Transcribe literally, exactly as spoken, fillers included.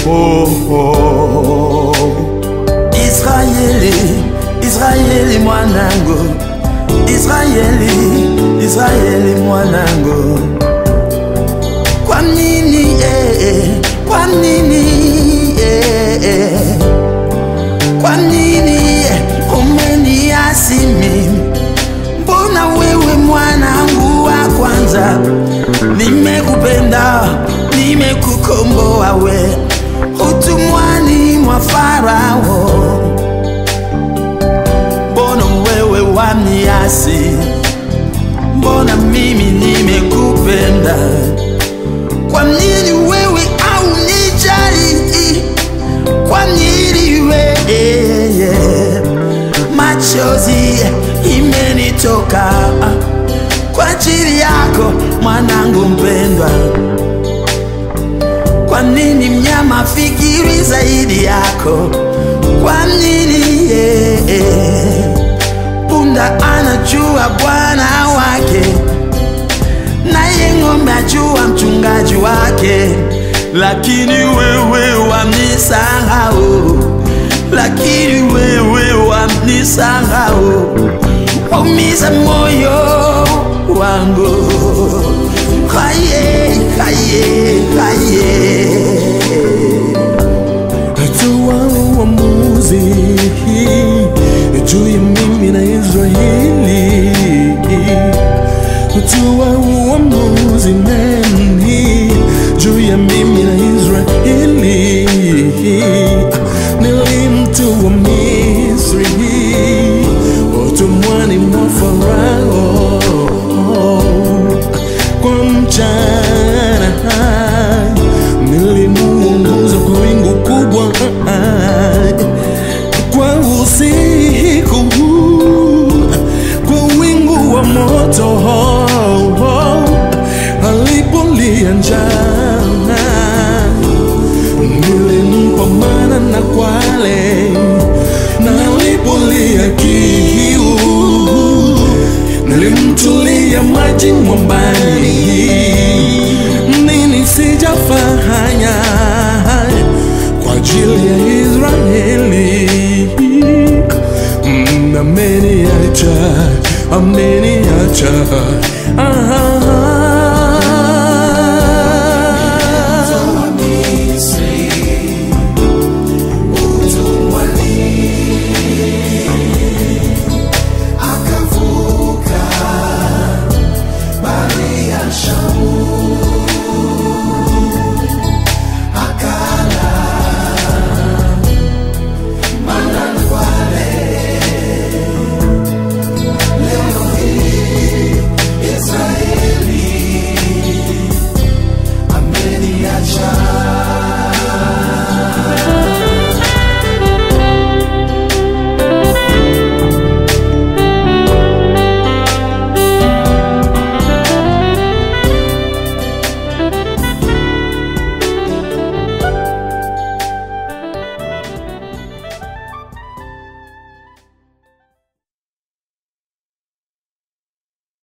oh, oh. Izraeli, Izraeli mwanangu, Izraeli, Izraeli mwanangu. Kwa nini eh, kwa nini eh, kwa nini umeniasi mimi? Mbona wewe mwanangu wa kwanza, nimekupenda, nimekukomboa we utumwani mwa Farao. Mbona wewe waniasi? Mbona mimi nimekupenda? Kwa nini wewe au nijali? Kwa nini wewe machozi imenitoka kwa ajili yako mwanangu mpendwa? Kwa nini mnyama fikiri zaidi yako? Kwa nini eh, eh, punda anajua bwana wake, naye ng'ombe ajua mchungaji wake? Lakini wewe wamnisahau, lakini wewe wamnisahau, waumiza moyo wangu. Haye, haye, haye. Toa uamuzi juu ya mimi na Izraeli. Toa uamuzi nani juu ya mimi na Izraeli. Nilimtoa Misri utumwani mwa Farao. Kwa mchana nilimuongoza kwa wingu kubwa, kwa usiku kwa wingu wa moto. Alipolia njaa nilimpa mana na kwale, na alipolia kiu nilimtulia maji mwambani. Nini sijafanya kwa ajili ya Izraeli? Ameniacha, ameniacha, ah.